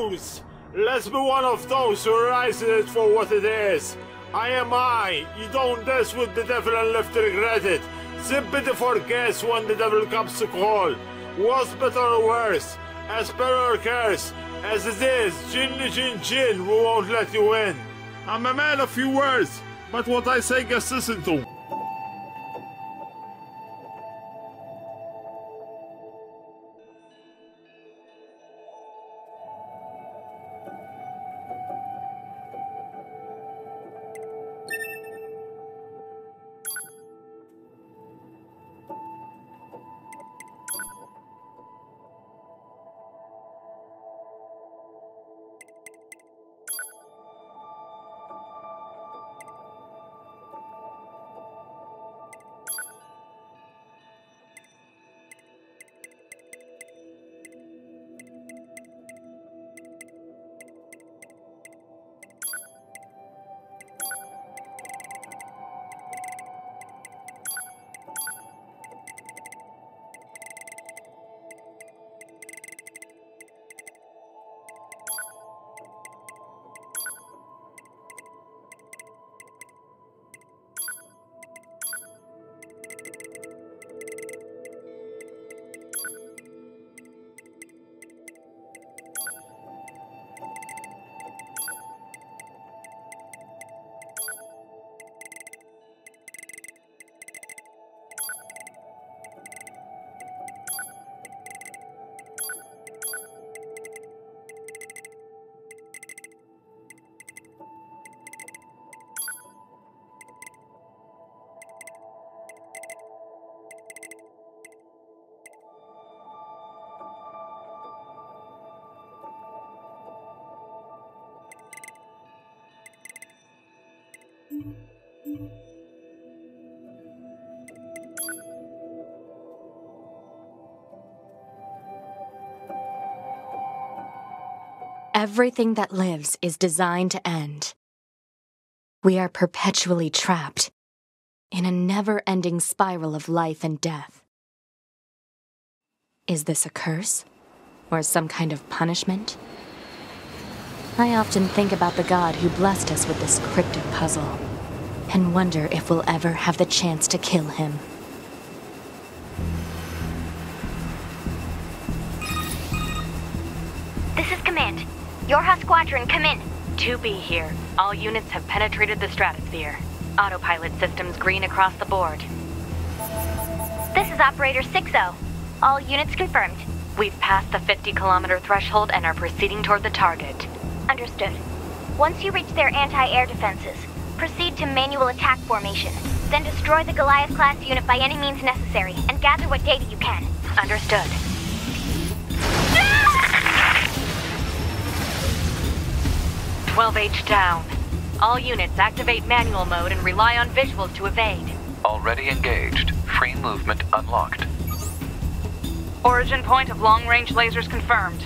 news. Let's be one of those who realizes it for what it is. I am I. You don't dance with the devil and live to regret it. Sympathy for guess when the devil comes to call. What's better or worse? As better or curse? As it is, Jin, we won't let you win. I'm a man of few words, but what I say gets listened to. Everything that lives is designed to end. We are perpetually trapped in a never-ending spiral of life and death. Is this a curse? Or some kind of punishment? I often think about the God who blessed us with this cryptic puzzle, and wonder if we'll ever have the chance to kill him. This is Command. Yorha Squadron, come in. 2B here. All units have penetrated the stratosphere. Autopilot systems green across the board. This is Operator 6-0. All units confirmed. We've passed the 50-kilometer threshold and are proceeding toward the target. Understood. Once you reach their anti-air defenses, proceed to manual attack formation. Then destroy the Goliath-class unit by any means necessary, and gather what data you can. Understood. 12H down. All units activate manual mode and rely on visuals to evade. Already engaged. Free movement unlocked. Origin point of long-range lasers confirmed.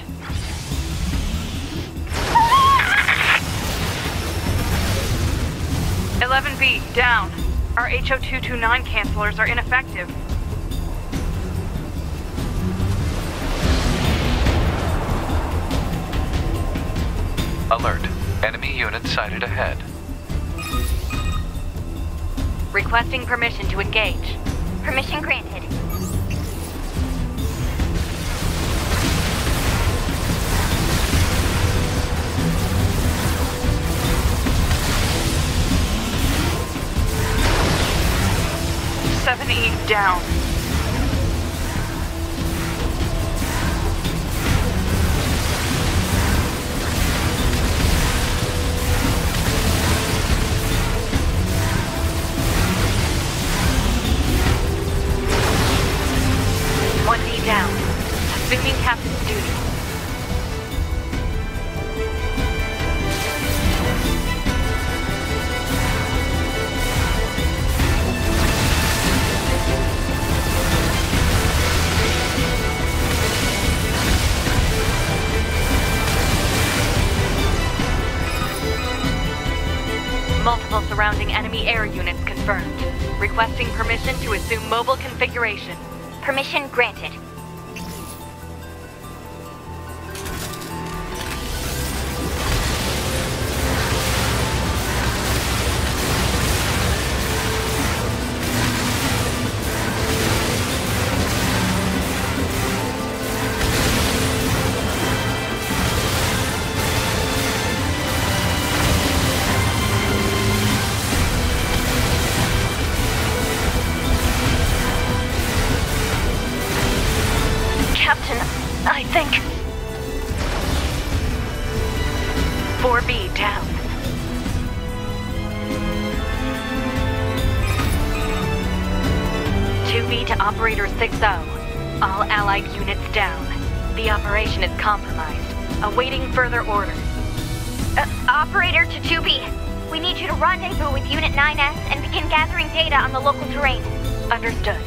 (11B) down. Our HO229 cancelers are ineffective. Alert. Enemy unit sighted ahead. Requesting permission to engage. Permission granted. (7E) down. Down. Assuming captain's duty. Multiple surrounding enemy air units confirmed. Requesting permission to assume mobile configuration. Permission granted. I think... 4B down. 2B to Operator 6-0. All Allied units down. The operation is compromised. Awaiting further orders. Operator to 2B. We need you to rendezvous with Unit 9S and begin gathering data on the local terrain. Understood.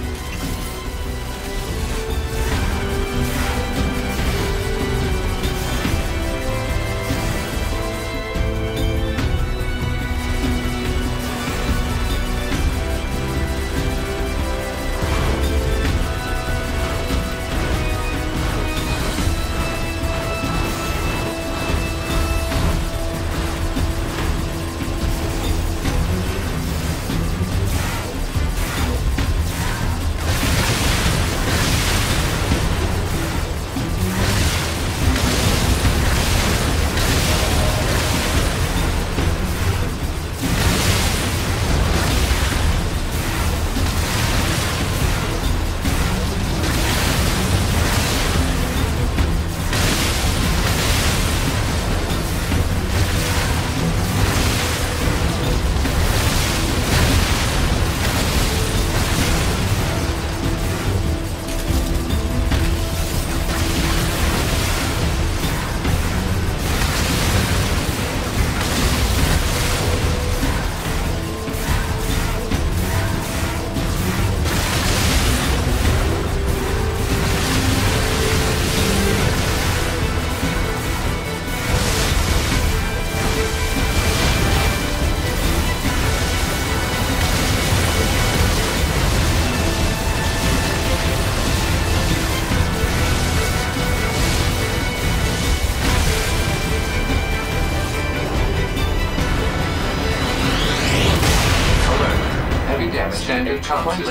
Standard comms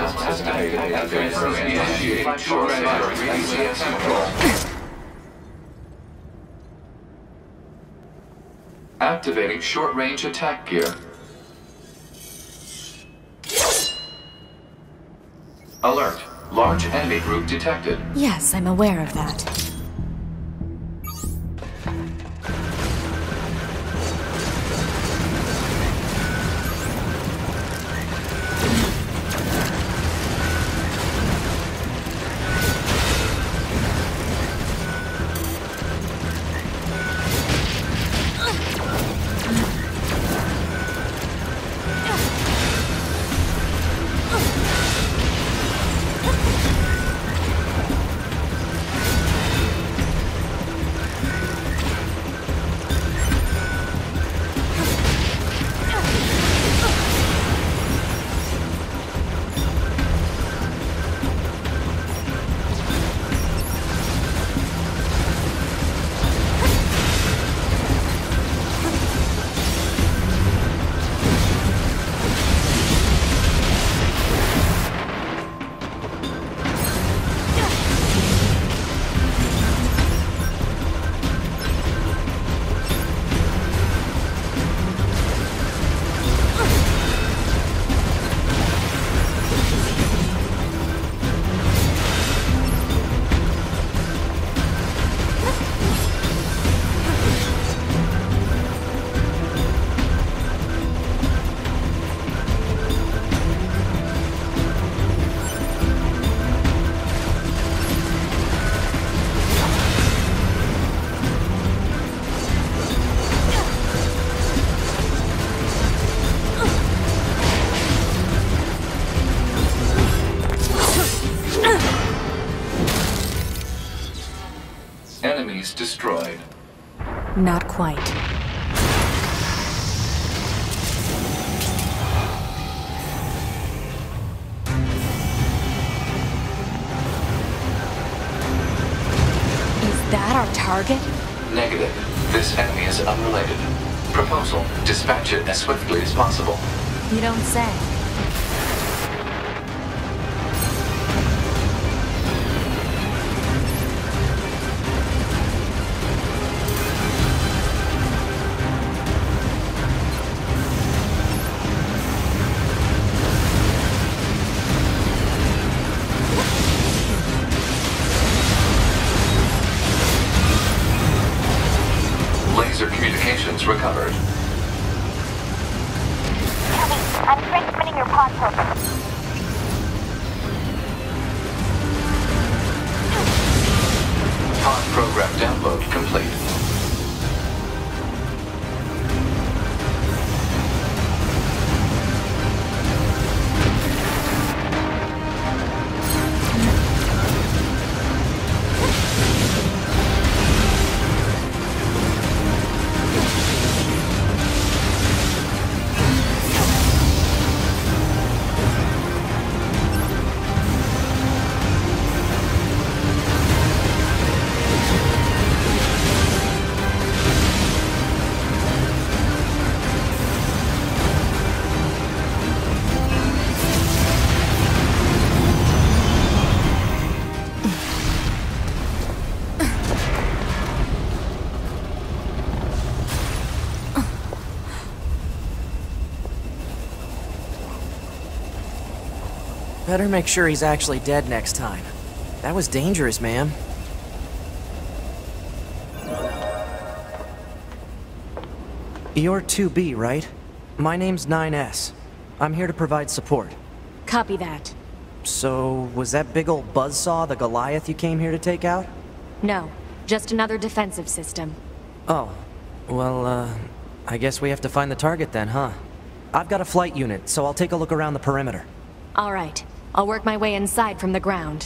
activating short-range attack gear. Alert. Large enemy group detected. Yes, I'm aware of that. Enemies destroyed. Not quite. Is that our target? Negative. This enemy is unrelated. Proposal. Dispatch it as swiftly as possible. You don't say. laser communications recovered. Copy. I'm transmitting your pod program. Pod program download complete. Better make sure he's actually dead next time. That was dangerous, man. You're 2B, right? My name's 9S. I'm here to provide support. Copy that. So, was that big old buzzsaw the Goliath you came here to take out? No, just another defensive system. Oh, well, I guess we have to find the target then, huh? I've got a flight unit, so I'll take a look around the perimeter. All right. I'll work my way inside from the ground.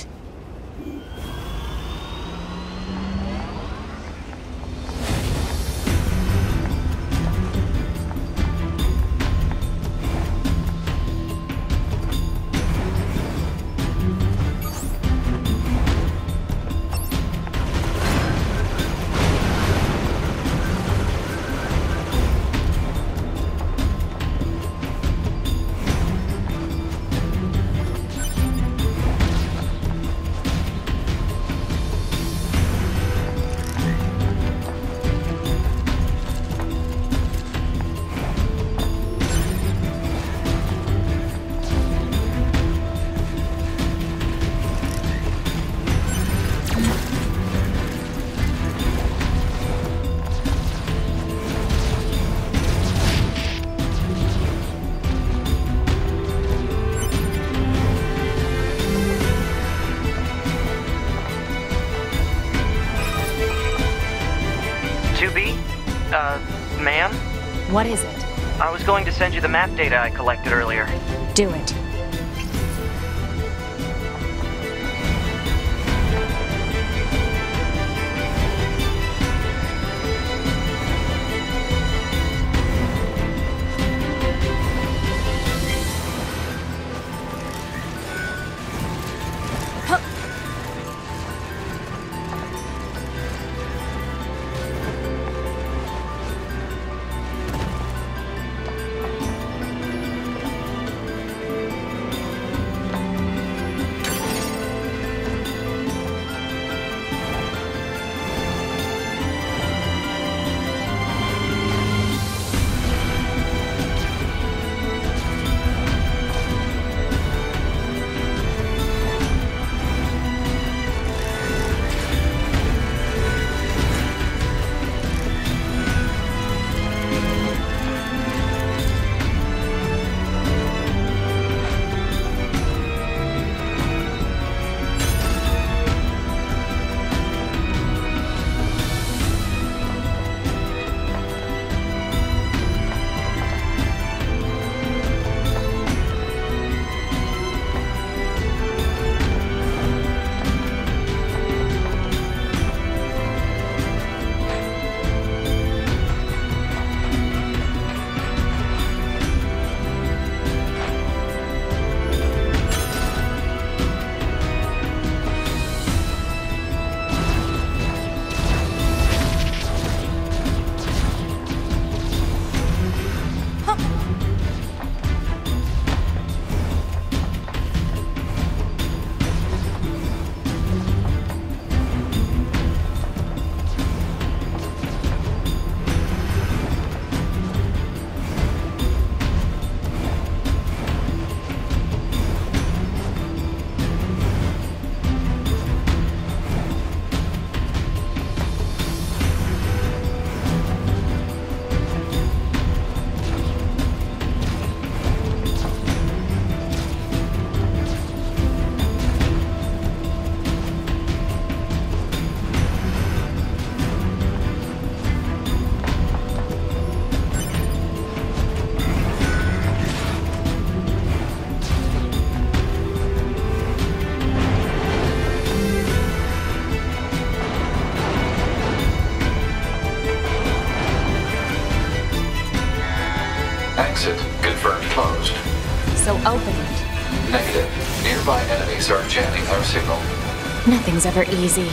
Ma'am? What is it? I was going to send you the map data I collected earlier. Do it. so open it. Negative. Nearby enemies are jamming our signal. Nothing's ever easy.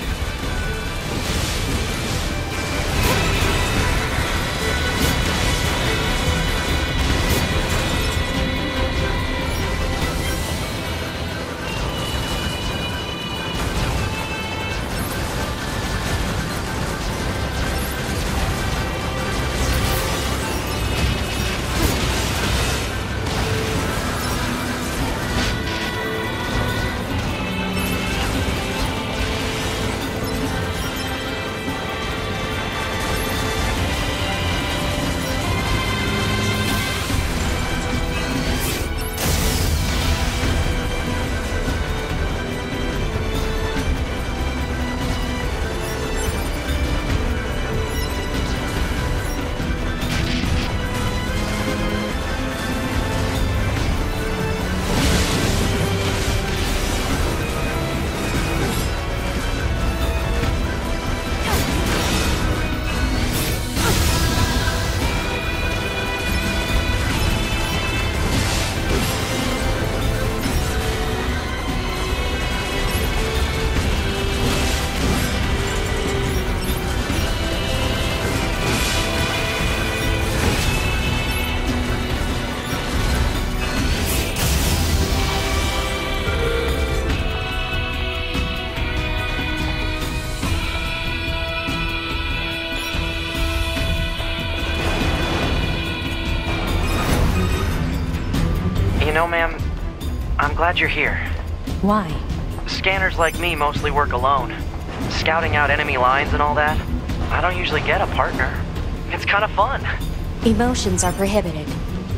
You know, ma'am, I'm glad you're here. Why? Scanners like me mostly work alone. Scouting out enemy lines and all that, I don't usually get a partner. It's kind of fun. Emotions are prohibited.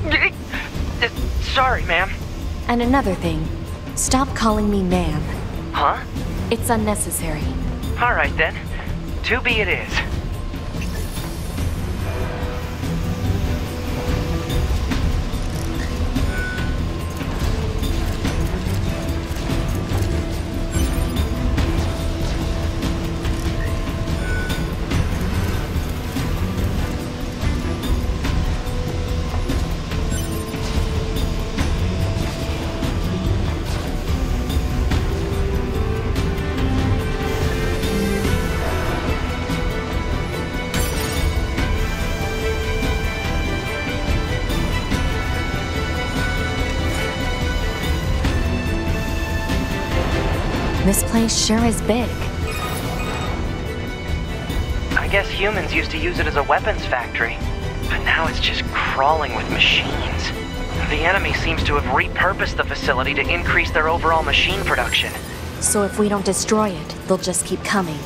Sorry, ma'am. And another thing, stop calling me ma'am. Huh? It's unnecessary. All right, then. 2B it is. This place sure is big. I guess humans used to use it as a weapons factory, but now it's just crawling with machines. The enemy seems to have repurposed the facility to increase their overall machine production. So if we don't destroy it, they'll just keep coming.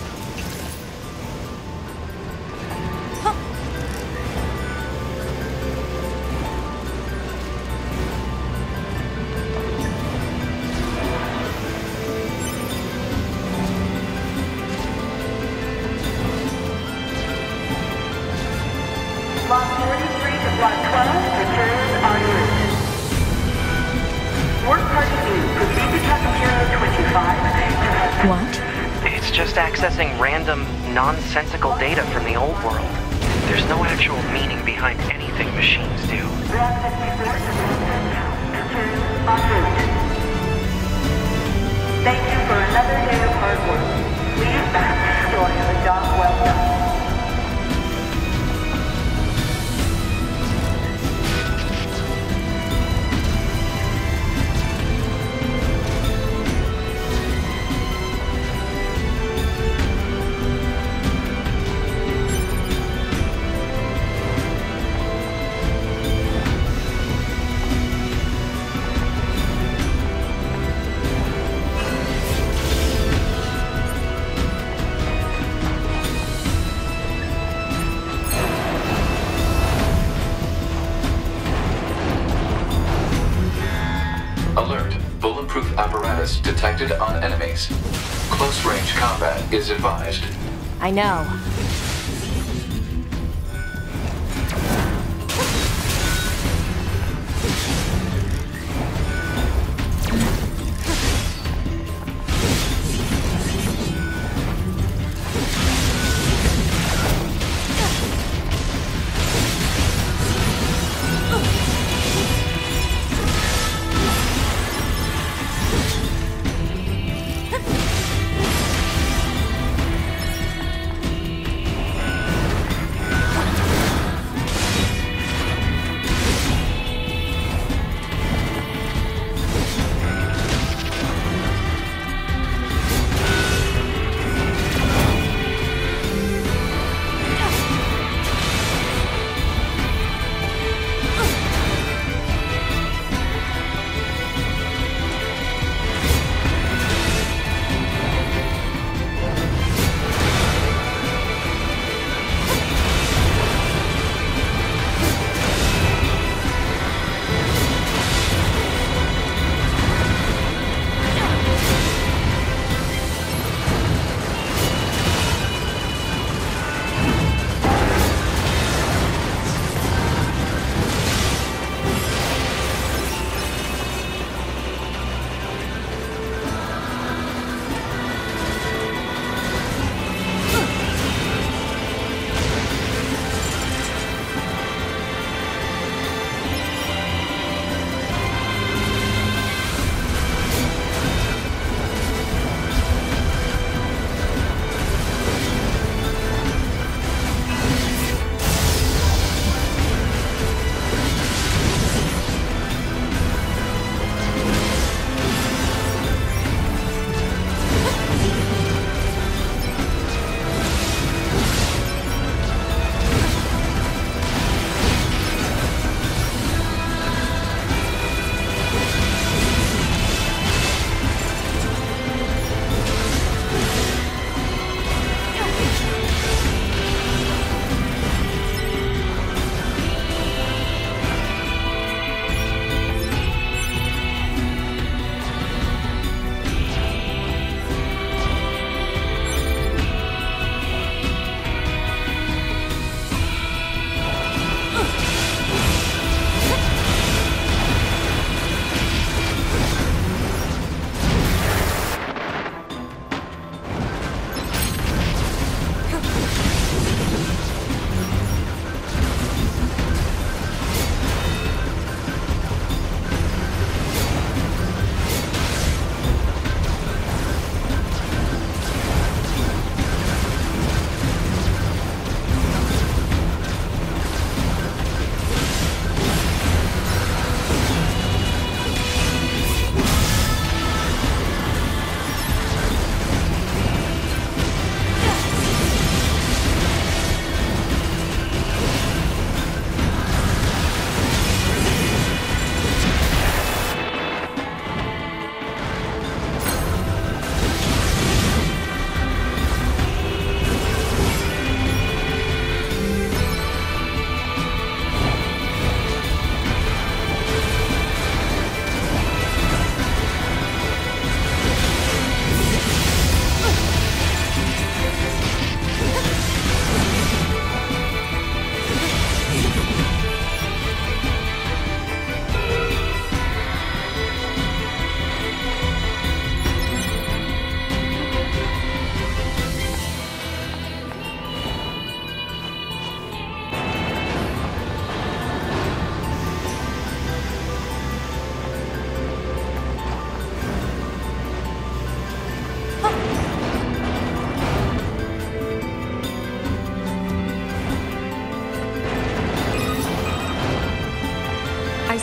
Block 43 to Block 12, returns en route. Work Party B, proceed to Cafeteria 25. What? It's just accessing random, nonsensical data from the old world. There's no actual meaning behind anything machines do. Block 54 to returns en route. Thank you for another day of hard work. Please back to store the job well done. Alert. Bulletproof apparatus detected on enemies. Close-range combat is advised. I know.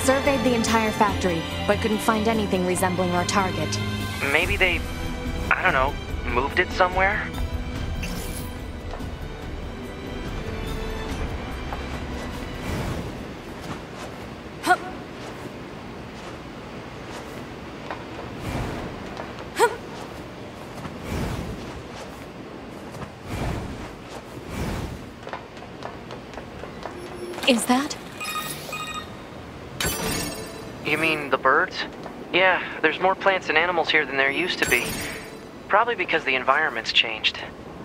surveyed the entire factory, but couldn't find anything resembling our target. Maybe they, I don't know, moved it somewhere? Is that? You mean the birds? Yeah, there's more plants and animals here than there used to be. Probably because the environment's changed.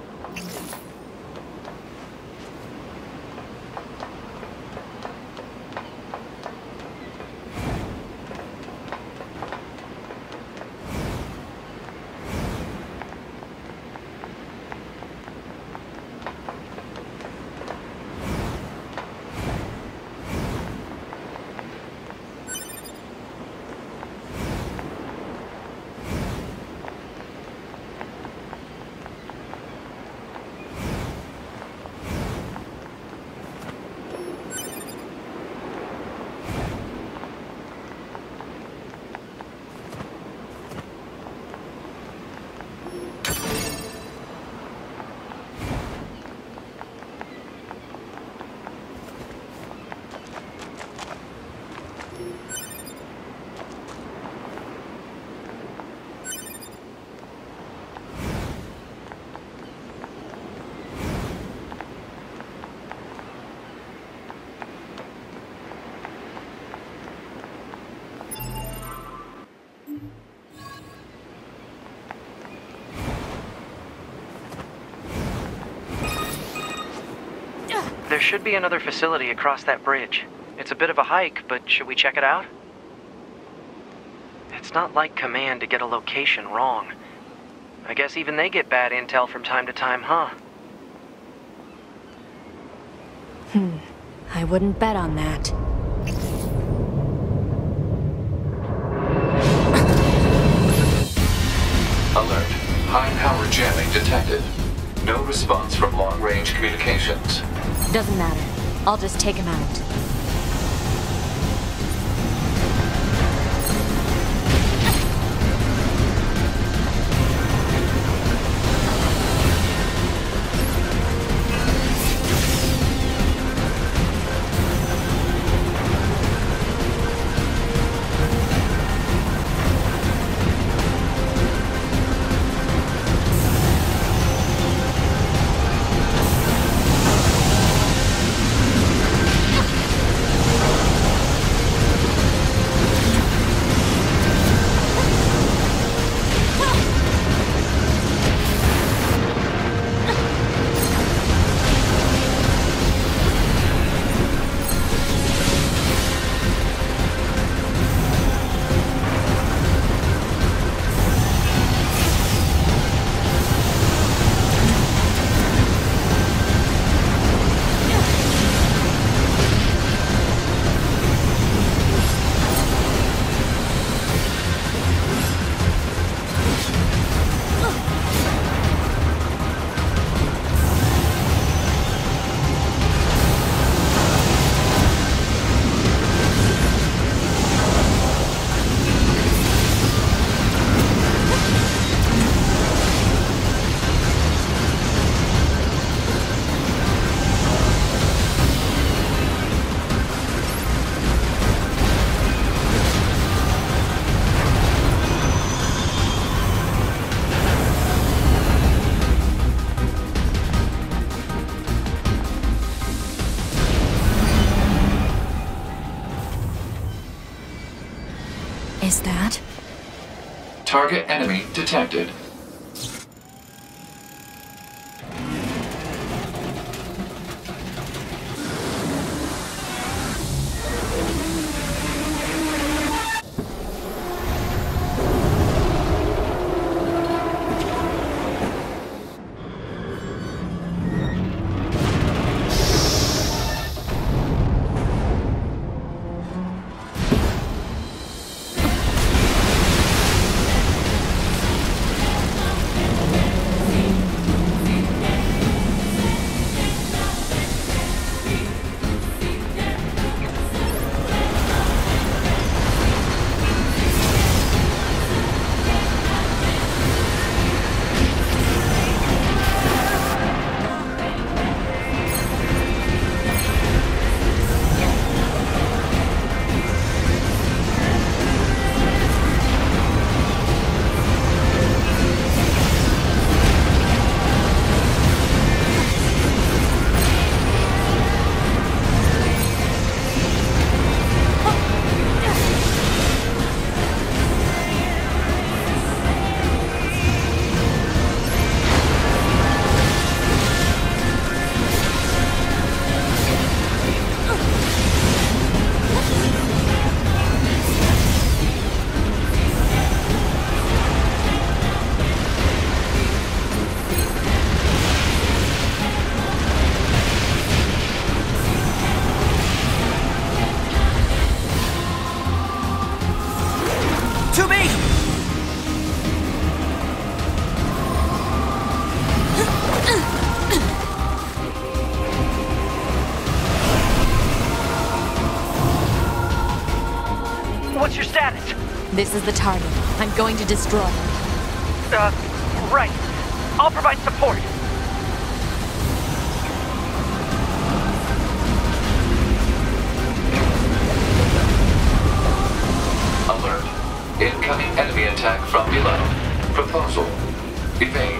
There should be another facility across that bridge. It's a bit of a hike, but should we check it out? It's not like Command to get a location wrong. I guess even they get bad intel from time to time, huh? I wouldn't bet on that. Alert. High-power jamming detected. No response from long-range communications. Doesn't matter. I'll just take him out. Is that? Target enemy detected. This is the target. I'm going to destroy him. Right. I'll provide support. Alert. Incoming enemy attack from below. Proposal. Evade.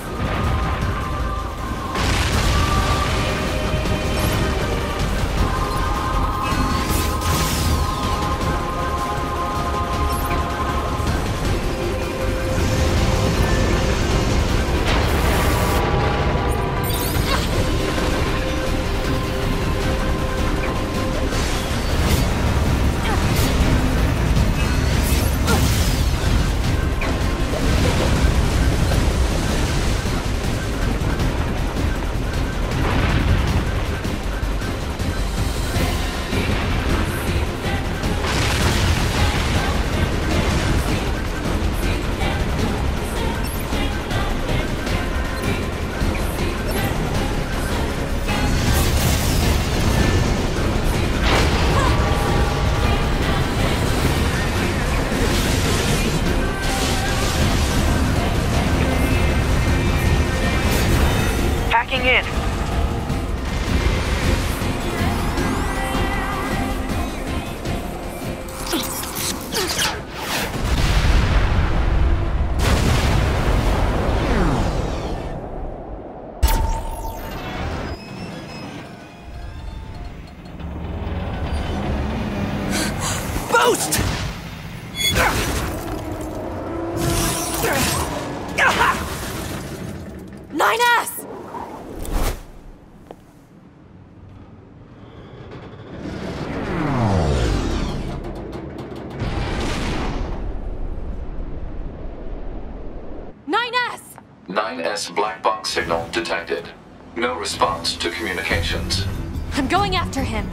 Hacking in. Boost! 9S! "9S! 9S black box signal detected. No response to communications. I'm going after him.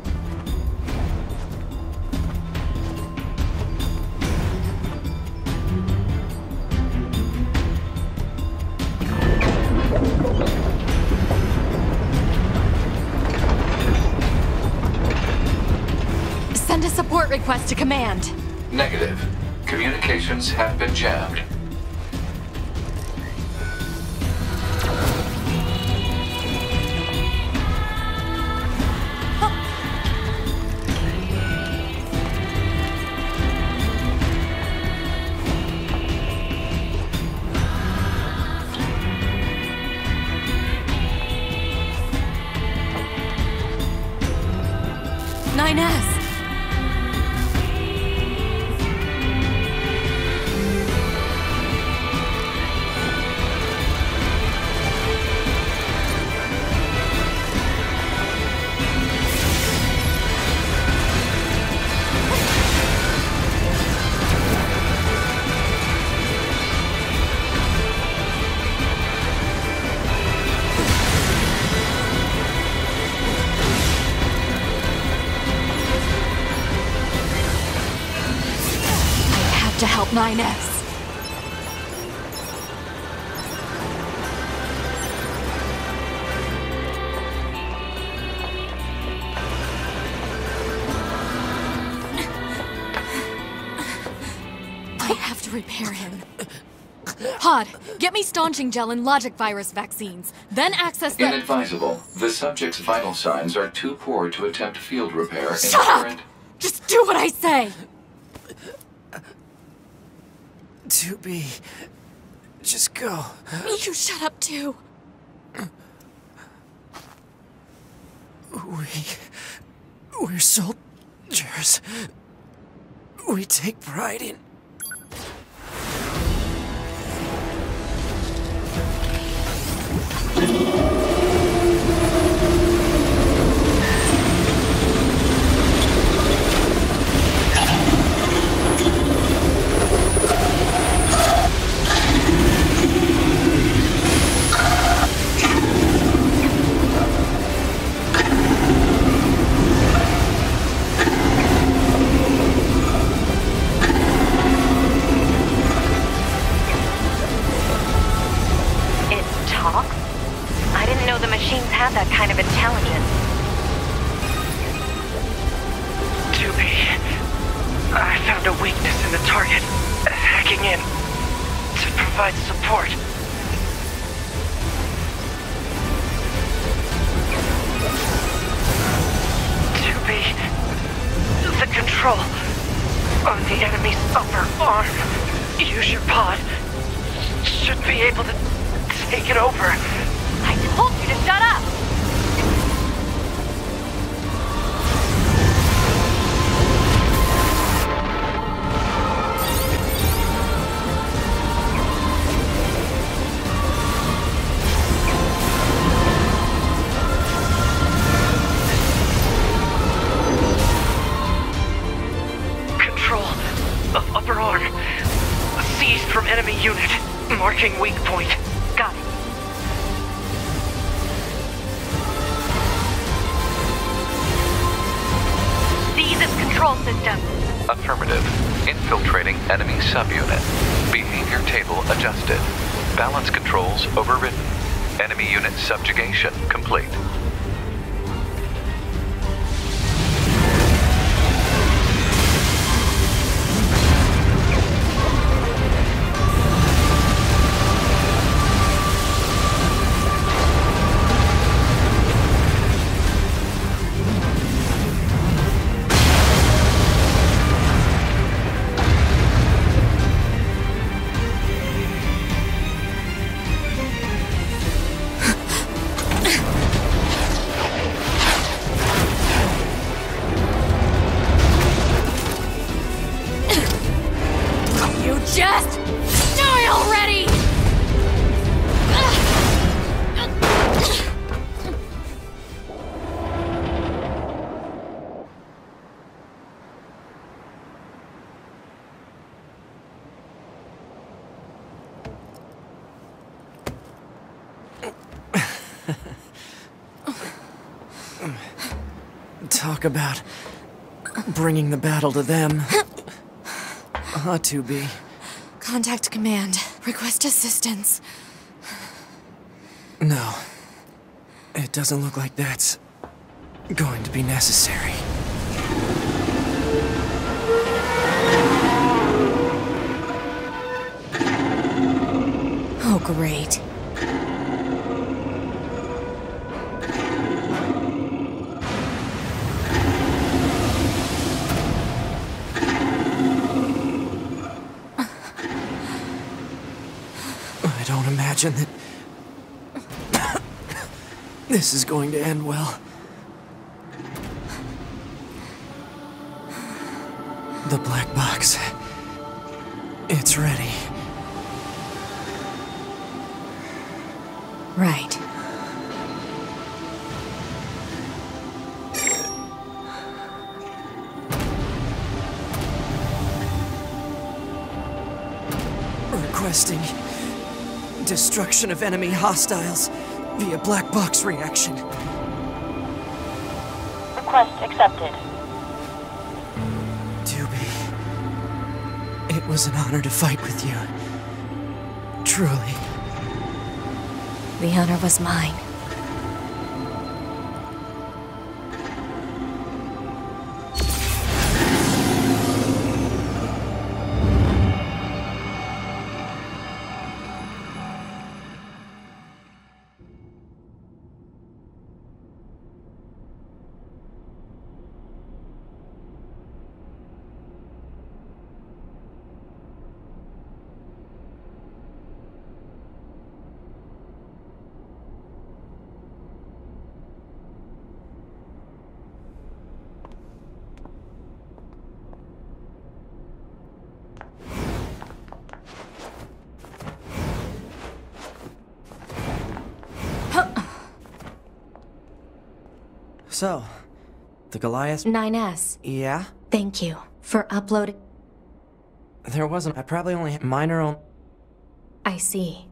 Send a support request to command. Negative. Communications have been jammed. To help 9S. I have to repair him. Pod, get me staunching gel and logic virus vaccines. Then access the— Inadvisable. The subject's vital signs are too poor to attempt field repair. Shut up! Just do what I say! 2B. Just go. You shut up too. We're soldiers. We take pride in... Have that kind of intelligence. 2B. I found a weakness in the target. Hacking in to provide support. To be the control on the enemy's upper arm. Use your pod. Should be able to take it over. I told you to shut up! Control of upper arm. Seized from enemy unit. Marking weak point. Got it. Seize its control system. Affirmative. Infiltrating enemy subunit. Behavior table adjusted. Balance controls overridden. Enemy unit subjugation complete. Just die already! Talk about bringing the battle to them. Ought to be. Contact command. Request assistance. No. It doesn't look like that's going to be necessary. Oh, great. I don't imagine that this is going to end well. The black box. It's ready. Right. Requesting destruction of enemy hostiles via black box reaction. Request accepted. Doobie, it was an honor to fight with you. Truly. The honor was mine. So, the Goliath... 9S. Yeah? Thank you for uploading. There wasn't... I probably only had minor... I see.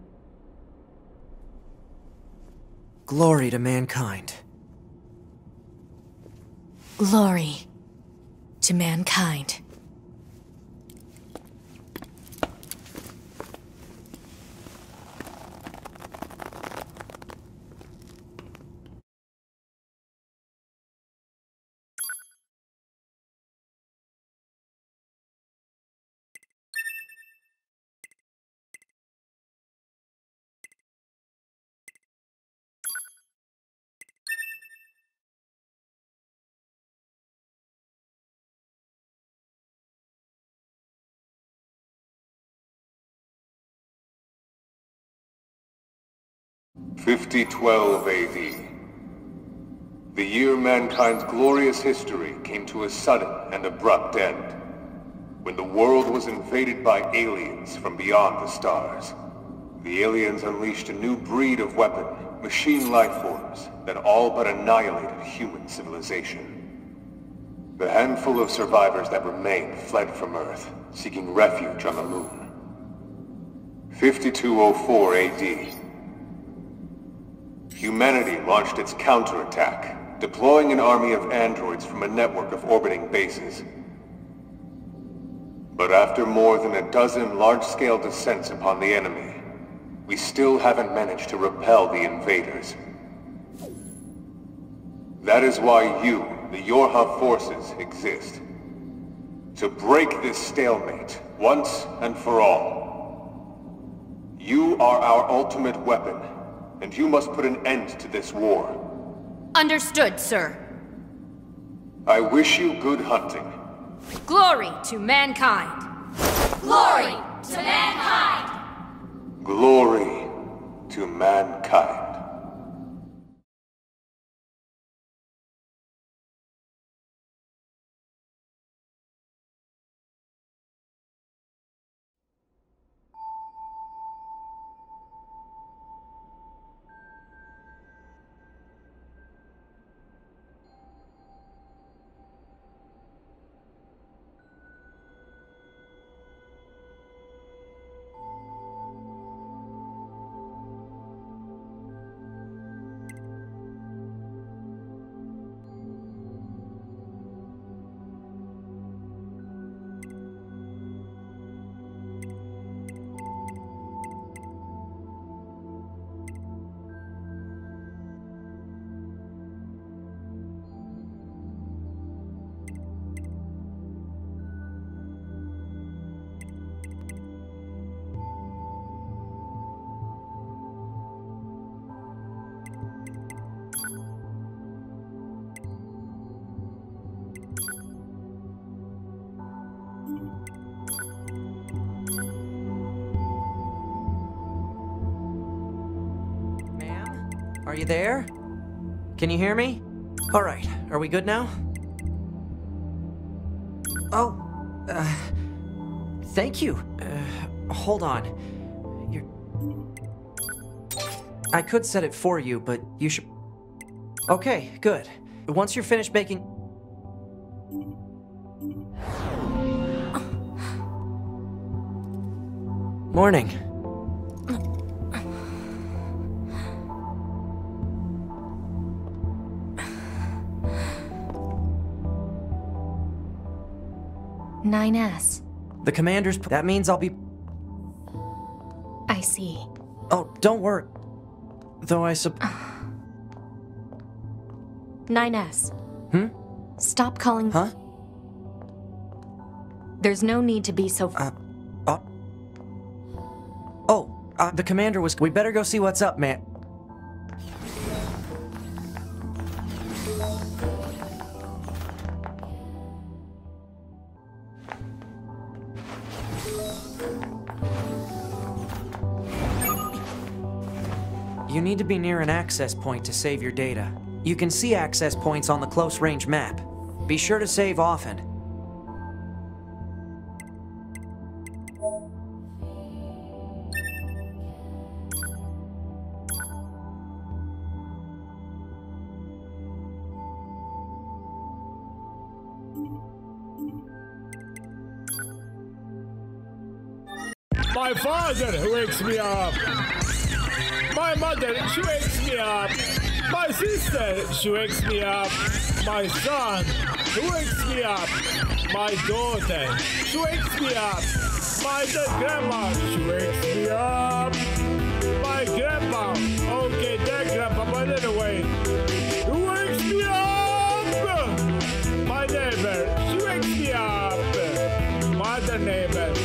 Glory to mankind. Glory to mankind. 5012 AD. The year mankind's glorious history came to a sudden and abrupt end, when the world was invaded by aliens from beyond the stars. The aliens unleashed a new breed of weapon, machine life forms, that all but annihilated human civilization. The handful of survivors that remained fled from Earth, seeking refuge on the moon. 5204 AD. Humanity launched its counterattack, deploying an army of androids from a network of orbiting bases. But after more than a dozen large-scale descents upon the enemy, we still haven't managed to repel the invaders. That is why you, the Yorha forces, exist. To break this stalemate, once and for all. You are our ultimate weapon, and you must put an end to this war. Understood, sir. I wish you good hunting. Glory to mankind! Glory to mankind! Glory to mankind. Are you there? Can you hear me? All right, are we good now? Oh, thank you. Hold on. I could set it for you, but you should... Okay, good. Once you're finished baking... Morning. (9S). The commander's... That means I'll be... I see. Oh, don't worry. Though I 9S. Stop calling... Huh? There's no need to be so... The commander was... We better go see what's up, man. You need to be near an access point to save your data. You can see access points on the close-range map. Be sure to save often. My father wakes me up. My mother, she wakes me up. My sister, she wakes me up. My son, he wakes me up. My daughter, she wakes me up. My dead grandma, she wakes me up. My grandpa, okay, dead grandpa, but anyway, he wakes me up. My neighbor, she wakes me up. My other neighbor,